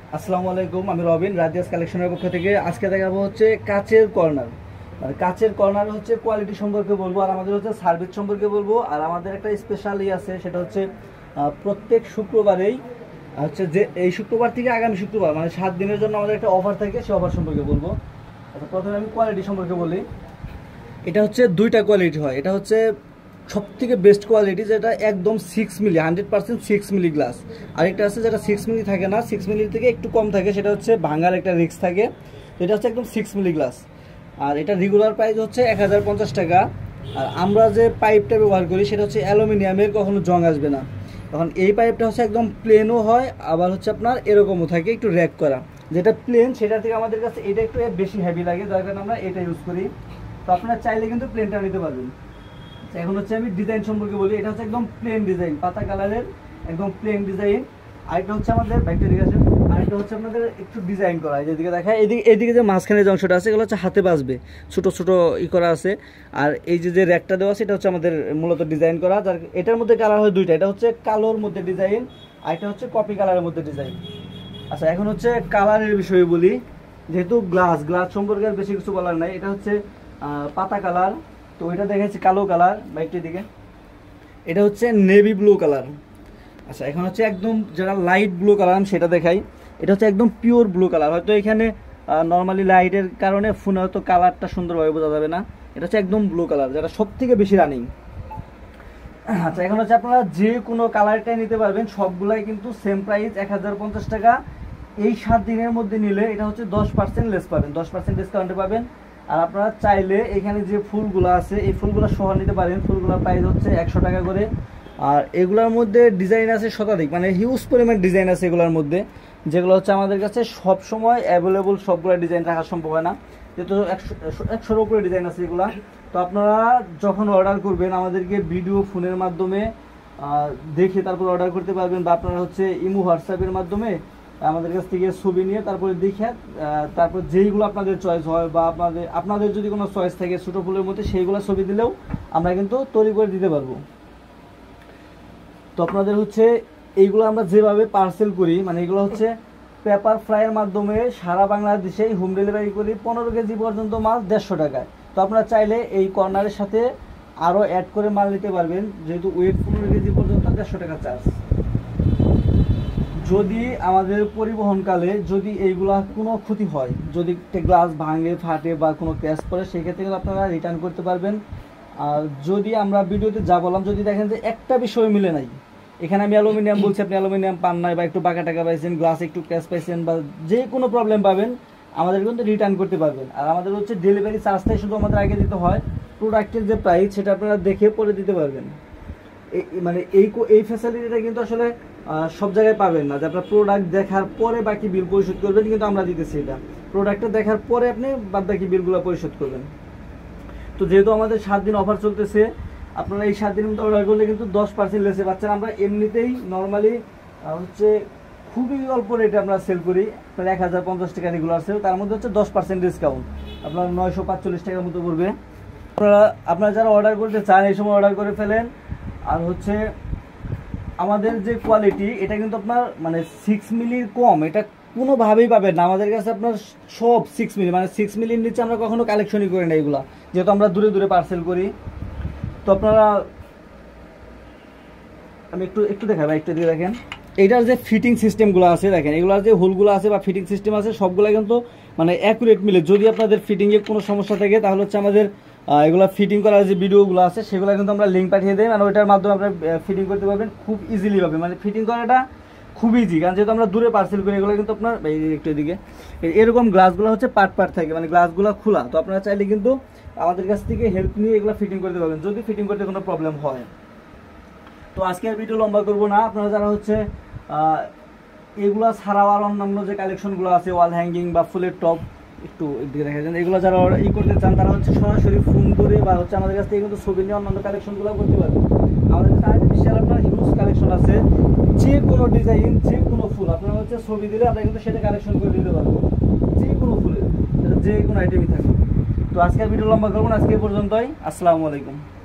আসসালামু আলাইকুম, আমি রবিন রাজিয়াস কালেকশনের পক্ষ থেকে। আজকে দেখাবো হচ্ছে কাচের কর্নার। মানে কাচের কর্নার হচ্ছে কোয়ালিটি সম্পর্কে বলবো, আর আমাদের হচ্ছে সার্ভিস সম্পর্কে বলবো। আর আমাদের একটা স্পেশাল আছে, সেটা হচ্ছে প্রত্যেক শুক্রবারেই হচ্ছে যে এই শুক্রবার থেকে আগামী শুক্রবার মানে 7 দিনের জন্য আমাদের একটা অফার থাকে, সেই অফার সম্পর্কে বলবো। আচ্ছা, প্রথমে আমি কোয়ালিটি সম্পর্কে বলি। এটা হচ্ছে দুইটা কোয়ালিটি হয়। এটা হচ্ছে সব থেকে বেস্ট কোয়ালিটি, যেটা একদম 6 মিলি 100% 6 মিলি গ্লাস। আরেকটা আছে যেটা 6 মিলি থাকে না, 6 মিলি থেকে একটু কম থাকে, সেটা হচ্ছে ভাঙার একটা রিস্ক থাকে। এটা হচ্ছে একদম 6 মিলি গ্লাস। আর এটা রেগুলার প্রাইস হচ্ছে 1050 টাকা। আর আমরা যে পাইপটা ব্যবহার করি সেটা হচ্ছে অ্যালুমিনিয়ামের, কখনো জং আসবে না। তখন এই পাইপটা হচ্ছে একদম প্লেনও হয়, আবার হচ্ছে আপনার এরকমও থাকে একটু র্যাক করা। যেটা প্লেন সেটা থেকে আমাদের কাছে এটা একটু বেশি হেভি লাগে, যার কারণে আমরা এটা ইউজ করি। তো আপনারা চাইলে কিন্তু প্লেনটা নিতে পারবেন। এখন হচ্ছে আমি ডিজাইন সম্পর্কে বলি। এটা হচ্ছে একদম প্লেন ডিজাইন, পাতা কালারের একদম প্লেন ডিজাইন। আরেকটা হচ্ছে আমাদের ব্যাকটেরিয়া আছে, আরেকটা হচ্ছে আপনাদের একটু ডিজাইন করা। যেদিকে দেখায় এইদিকে যে মাঝখানে যে অংশটা আছে, এগুলো হচ্ছে হাতে বাজবে, ছোটো ছোটো করা আছে। আর এই যে র্যাকটা দেওয়া আছে, এটা হচ্ছে আমাদের মূলত ডিজাইন করা। যার এটার মধ্যে কালার হয় দুইটা, এটা হচ্ছে কালোর মধ্যে ডিজাইন, আর এটা হচ্ছে কপি কালারের মধ্যে ডিজাইন। আচ্ছা, এখন হচ্ছে কালারের বিষয়ে বলি। যেহেতু গ্লাস সম্পর্কে আর বেশি কিছু বলার নাই। এটা হচ্ছে পাতা কালার, তো এটা দেখাচ্ছি কালো কালার বাইকটির দিকে। এটা হচ্ছে নেভি ব্লু কালার। আচ্ছা, এখন হচ্ছে একদম যারা লাইট ব্লু কালার সেটা দেখাই। এটা হচ্ছে একদম পিওর ব্লু কালার। হয়তো এখানে নর্মালি লাইটের কারণে ফোনে হয়তো কালারটা সুন্দরভাবে বোঝা যাবে না। এটা হচ্ছে একদম ব্লু কালার, যেটা সব থেকে বেশি রানিং। আচ্ছা, এখন হচ্ছে আপনারা যে কোনো কালারটাই নিতে পারবেন, সবগুলাই কিন্তু সেম প্রাইস 1050 টাকা। এই 7 দিনের মধ্যে নিলে এটা হচ্ছে 10% লেস পাবেন, 10% ডিসকাউন্টে পাবেন। আর আপনারা চাইলে এখানে যে ফুলগুলো আছে এই ফুলগুলো সহ নিতে পারেন। ফুলগুলোর প্রাইস হচ্ছে 100 টাকা করে। আর এগুলোর মধ্যে ডিজাইন আছে শতাধিক, মানে হিউজ পরিমাণ ডিজাইন আছে এগুলোর মধ্যে, যেগুলো হচ্ছে আমাদের কাছে সব সময় অ্যাভেলেবল। সবগুলো ডিজাইন রাখা সম্ভব হয় না, যেহেতু 100-100-র উপরে ডিজাইন আছে এগুলো। তো আপনারা যখন অর্ডার করবেন আমাদেরকে ভিডিও ফোনের মাধ্যমে দেখে তারপর অর্ডার করতে পারবেন, বা আপনারা হচ্ছে ইমো হোয়াটসঅ্যাপের মাধ্যমে আমাদের কাছ থেকে ছবি নিয়ে তারপরে দেখে তারপর যেইগুলো আপনাদের চয়েস হয়, বা আপনাদের যদি কোনো চয়েস থাকে ছোটো ফুলের মধ্যে, সেইগুলো ছবি দিলেও আমরা কিন্তু তৈরি করে দিতে পারবো। তো আপনাদের হচ্ছে এইগুলো আমরা যেভাবে পার্সেল করি, মানে এগুলো হচ্ছে পেপার ফ্লাইয়ের মাধ্যমে সারা বাংলাদেশে হোম ডেলিভারি করি। 15 কেজি পর্যন্ত মাল 150 টাকায়। তো আপনারা চাইলে এই কর্নারের সাথে আরও অ্যাড করে মাল নিতে পারবেন, যেহেতু ওয়েট 15 কেজি পর্যন্ত 150 টাকা চার্জ। যদি আমাদের পরিবহনকালে যদি এইগুলা কোনো ক্ষতি হয়, যদি গ্লাস ভাঙে ফাটে বা কোনো ক্র্যাশ পড়ে, সেক্ষেত্রে কিন্তু আপনারা রিটার্ন করতে পারবেন। আর যদি আমরা ভিডিওতে যা বললাম, যদি দেখেন যে একটা বিষয় মিলে নাই, এখানে আমি অ্যালুমিনিয়াম বলছি, আপনি অ্যালুমিনিয়াম পান নাই, বা একটু বাঁকা টাকা পাইছেন, গ্লাস একটু ক্র্যাশ পাইছেন, বা যে কোনো প্রবলেম পাবেন, আমাদের কিন্তু রিটার্ন করতে পারবেন। আর আমাদের হচ্ছে ডেলিভারি চার্জটাই শুধু আমাদের আগে দিতে হয়। প্রোডাক্টের যে প্রাইস সেটা আপনারা দেখে পরে দিতে পারবেন। মানে এই ফ্যাসিলিটিটা কিন্তু আসলে সব জায়গায় পাবেন না, যে আপনার প্রোডাক্ট দেখার পরে বাকি বিল পরিশোধ করবেন, কিন্তু আমরা দিতেছি এটা প্রোডাক্টটা দেখার পরে আপনি বাদ বাকি বিলগুলো পরিশোধ করবেন। তো যেহেতু আমাদের 7 দিন অফার চলতেছে, আপনারা এই 7 দিনের মধ্যে অর্ডার করলে কিন্তু 10% লেসে পাচ্ছেন। আমরা এমনিতেই নর্মালি হচ্ছে খুবই অল্প রেটে আমরা সেল করি, প্রায় 1050 টাকা রেগুলার সেল, তার মধ্যে হচ্ছে 10% ডিসকাউন্ট আপনার 945 টাকার মতো পড়বে। আপনারা যারা অর্ডার করতে চান এই সময় অর্ডার করে ফেলেন। আর হচ্ছে আমাদের যে কোয়ালিটি, এটা কিন্তু আপনার মানে 6 মিলির কম এটা কোনোভাবেই পাবেন না আমাদের কাছে। আপনার সব 6 মিলি, মানে 6 মিলির নিচে আমরা কখনো কালেকশনই করি না এগুলা, যেহেতু আমরা দূরে দূরে পার্সেল করি। তো আপনারা আমি একটু দেখাবো, একটু দিয়ে দেখেন এইটার যে ফিটিং সিস্টেমগুলো আছে, দেখেন এগুলোর যে হোলগুলো আছে বা ফিটিং সিস্টেম আছে, সবগুলো কিন্তু মানে অ্যাকুরেট মিলে। যদি আপনাদের ফিটিংয়ে কোনো সমস্যা থাকে, তাহলে হচ্ছে আমাদের এগুলো ফিটিং করার যে ভিডিওগুলো আছে সেগুলো কিন্তু আমরা লিঙ্ক পাঠিয়ে দেই, মানে ওইটার মাধ্যমে আপনারা ফিটিং করতে পারবেন খুব ইজিলি ভাবে। মানে ফিটিং করাটা খুব ইজি, কারণ যেহেতু আমরা দূরে পার্সেল করি। এগুলো কিন্তু আপনার একটু এদিকে এরকম গ্লাসগুলো হচ্ছে পার্ট থাকে, মানে গ্লাসগুলো খোলা। তো আপনারা চাইলে কিন্তু আমাদের কাছ থেকে হেল্প নিয়ে এগুলো ফিটিং করতে পারবেন, যদি ফিটিং করতে কোনো প্রবলেম হয়। তো আজকে আর ভিডিও লম্বা করবো না। আপনারা যারা হচ্ছে এগুলা ছাড়াও আর অন্যান্য যে কালেকশনগুলো আছে, ওয়াল হ্যাঙ্গিং বা ফুলের টপ, একটু এদিকে দেখা যায়, এগুলো যারা করতে চান তারা হচ্ছে সরাসরি ফোন করে বা হচ্ছে আমাদের কাছ থেকে কিন্তু ছবি নিয়ে অন্যান্য কালেকশনগুলো করতে পারবেন। আমাদের কাছে আর্টিফিশিয়াল আপনার হিউজ কালেকশন আছে, যে কোনো ডিজাইন, যে কোনো ফুল আপনারা হচ্ছে ছবি দিলে আমরা কিন্তু সেটা কালেকশন করে দিতে পারবো, যে কোনো ফুলের, যে কোনো আইটেমই থাকবে। তো আজকের ভিডিও লম্বা করবো না, আজকে পর্যন্তই। আসসালামু আলাইকুম।